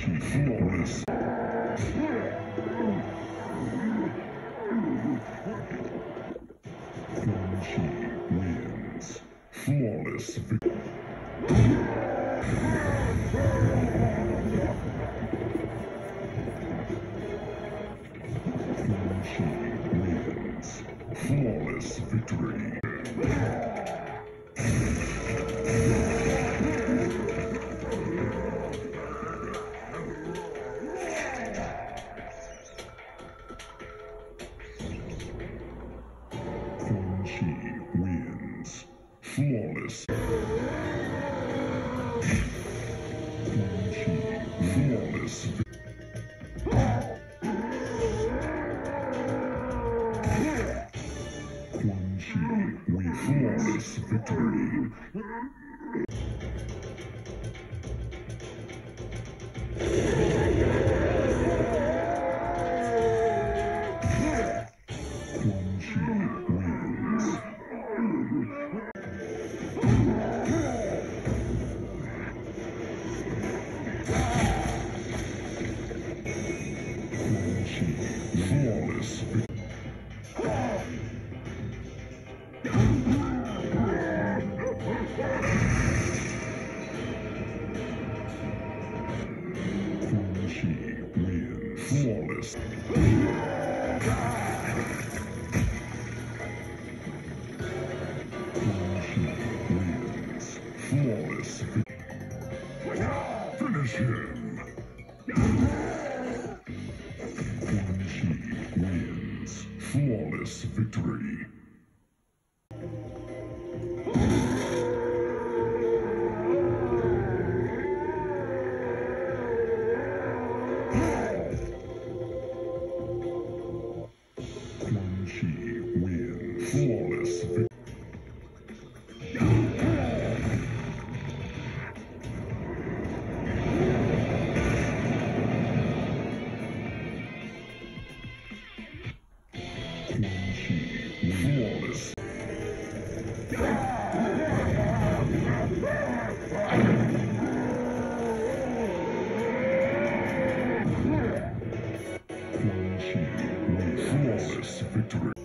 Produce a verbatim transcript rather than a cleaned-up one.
Flawless. Quan Chi wins. Flawless victory. Quan Chi wins. Flawless victory. Quan Chi wins. Flawless. Quan Chi flawless. Quan Chi wins. Flawless victory. Quan Chi wins. Quan Chi flawless victory. Quan Chi wins. Flawless. Quan Chi wins. Flawless. Finish him. Quan Chi wins. Flawless victory. Quan Chi wins. Flawless victory. Quan Chi flawless. Quan Chi wins. Flawless victory.